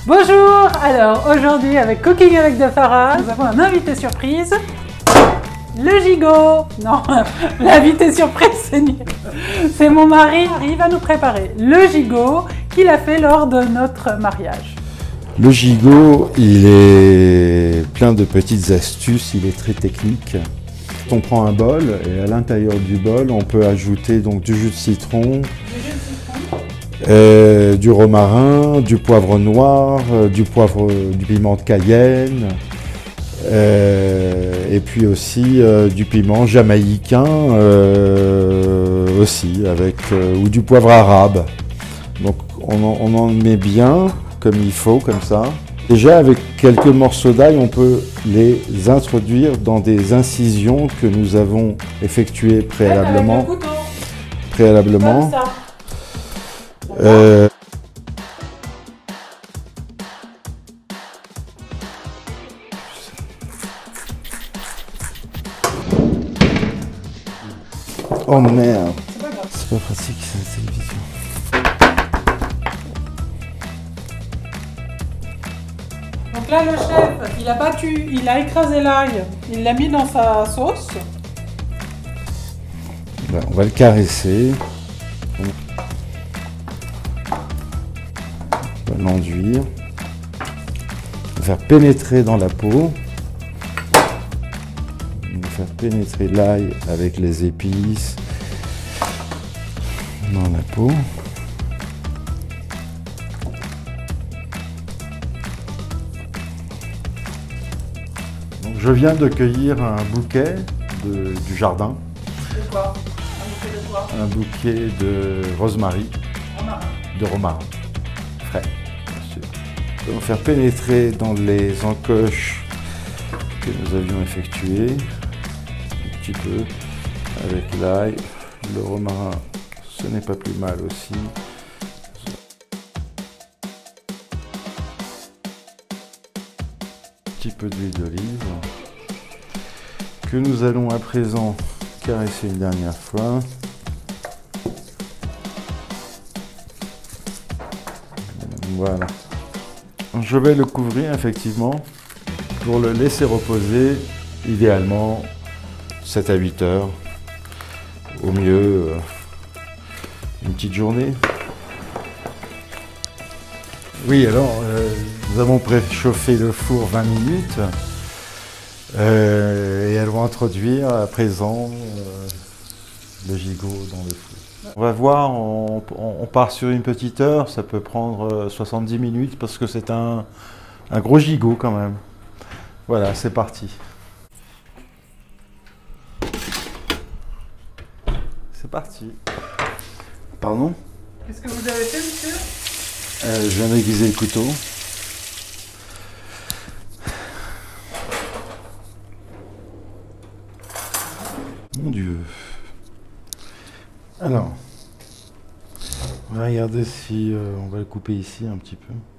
Bonjour. Alors aujourd'hui avec Cooking avec De Farah, nous avons un invité surprise, le gigot. Non, l'invité surprise c'est mon mari. Il va nous préparer le gigot qu'il a fait lors de notre mariage. Le gigot, il est plein de petites astuces, il est très technique. On prend un bol et à l'intérieur du bol, on peut ajouter donc du jus de citron, du romarin, du poivre noir, du piment de Cayenne, et puis aussi du piment jamaïcain aussi, ou du poivre arabe. Donc on en met bien, comme il faut, comme ça. Déjà, avec quelques morceaux d'ail, on peut les introduire dans des incisions que nous avons effectuées préalablement. Comme ça. Oh merde, c'est pas pratique cette télévision. Donc là, le chef, il a battu, il a écrasé l'ail, il l'a mis dans sa sauce. Là, on va le caresser. On va l'enduire. On va faire pénétrer dans la peau. On va faire pénétrer l'ail avec les épices dans la peau. Donc, je viens de cueillir un bouquet du jardin. De quoi? Un bouquet de quoi? Un bouquet de rosemary. Romarin. De romarin. Frais, bien sûr. On va faire pénétrer dans les encoches que nous avions effectuées. Un petit peu. Avec l'ail. Le romarin, ce n'est pas plus mal aussi. Un petit peu d'huile d'olive. Que nous allons à présent caresser une dernière fois. Voilà. Je vais le couvrir effectivement pour le laisser reposer idéalement 7 à 8 heures. Au mieux une petite journée. Oui, alors nous avons préchauffé le four 20 minutes et elles vont introduire à présent le gigot dans le four. On va voir, on part sur une petite heure, ça peut prendre 70 minutes parce que c'est un gros gigot quand même. Voilà, c'est parti. C'est parti. Pardon? Qu'est-ce que vous avez fait, monsieur? Je viens d'aiguiser le couteau. Mon Dieu. Alors, on va regarder si on va le couper ici un petit peu.